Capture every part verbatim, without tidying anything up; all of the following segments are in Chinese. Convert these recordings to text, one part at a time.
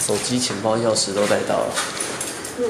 手机、钱包、钥匙都带到了。嗯。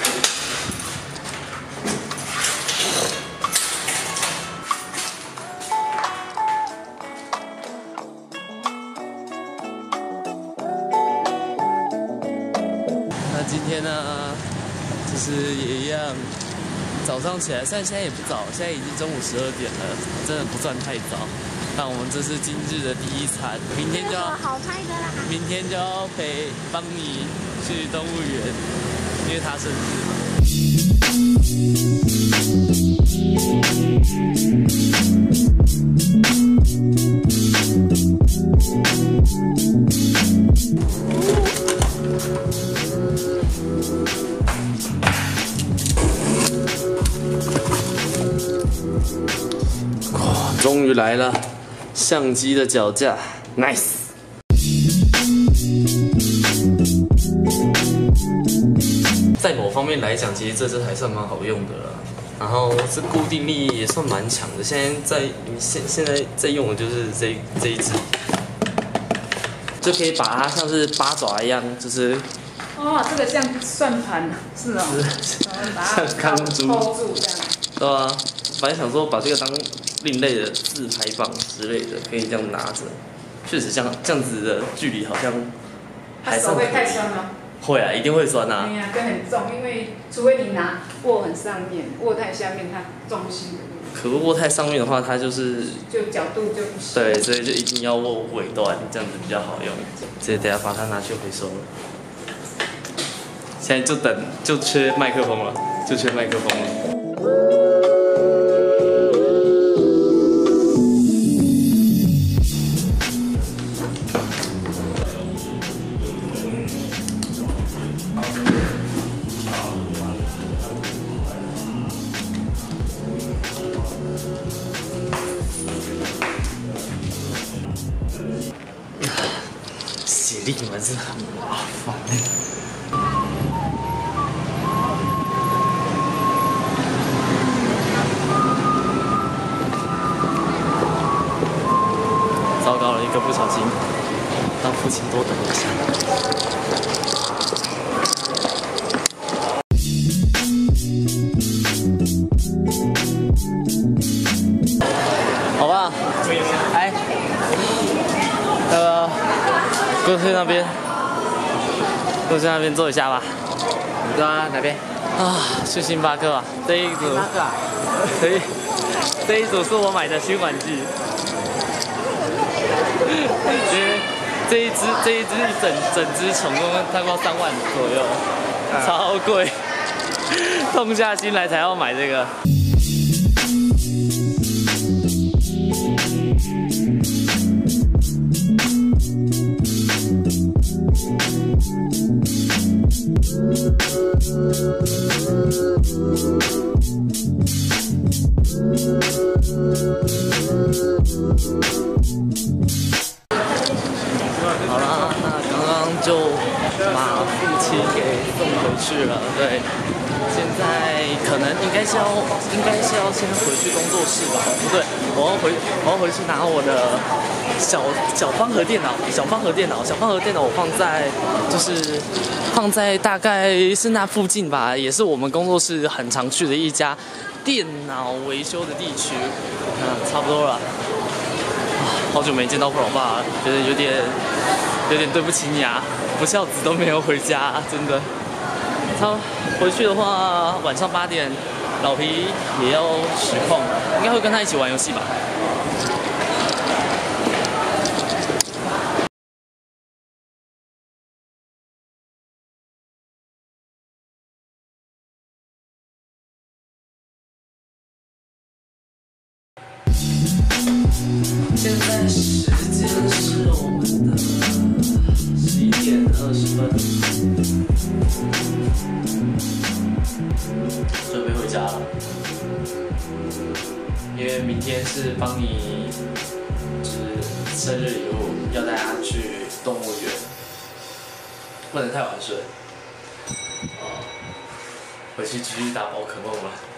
那今天呢，就是也一样，早上起来，虽然现在也不早，现在已经中午十二点了，真的不算太早。 那我们这是今日的第一餐，明天就要好拍的啦。 明天就要陪邦尼去动物园，因为他生日。哇，终于来了！ 相机的脚架 ，nice。在某方面来讲，其实这支还算蛮好用的啦。然后这固定力也算蛮强的。现在在现现在在用的就是这这一支，就可以把它像是八爪一样，就是哦，这个像算盘，是哦， 像钢珠 hold 住这样。 对啊，本来想说把这个当 另类的自拍棒之类的，可以这样拿着，确实这样这样子的距离好像还算。 手会太酸吗？ 会啊，一定会酸啊。 对呀，跟很重，因为除非你拿握很上面，握太下面，它重心的。 可不握太上面的话，它就是就角度就不行。 对，所以就一定要握尾端，这样子比较好用。所以等下把它拿去回收了。现在就等，就缺麦克风了，就缺麦克风了。 写力完真的很麻烦。糟糕了，一个不小心，让父亲多等一下。好吧，来，那个。 过去那边，过去那边坐一下吧。 你知道哪边？ 啊，去星巴克啊！这一组，这一这一组是我买的新玩具，因为这一只这一只一整整只总共差不多三万左右，超贵，痛下心来才要买这个。 好啦，那刚刚就把父亲给送回去了。对，现在可能应该是要，应该是要先回去工作室吧？不对，我要回，我要回去拿我的小小方盒电脑，小方盒电脑，小方盒电脑我放在就是放在大概是那附近吧，也是我们工作室很常去的一家电脑维修的地区。那差不多了。 好久没见到我老爸了，觉得有点有点对不起你啊，不孝子都没有回家，真的。他回去的话，晚上八点，老皮也要实况，应该会跟他一起玩游戏吧。现在时间是我们的十一点二十分，准备回家了。因为明天是帮你，就是生日礼物，要带他去动物园，不能太晚睡。哦，回去继续打宝可梦了。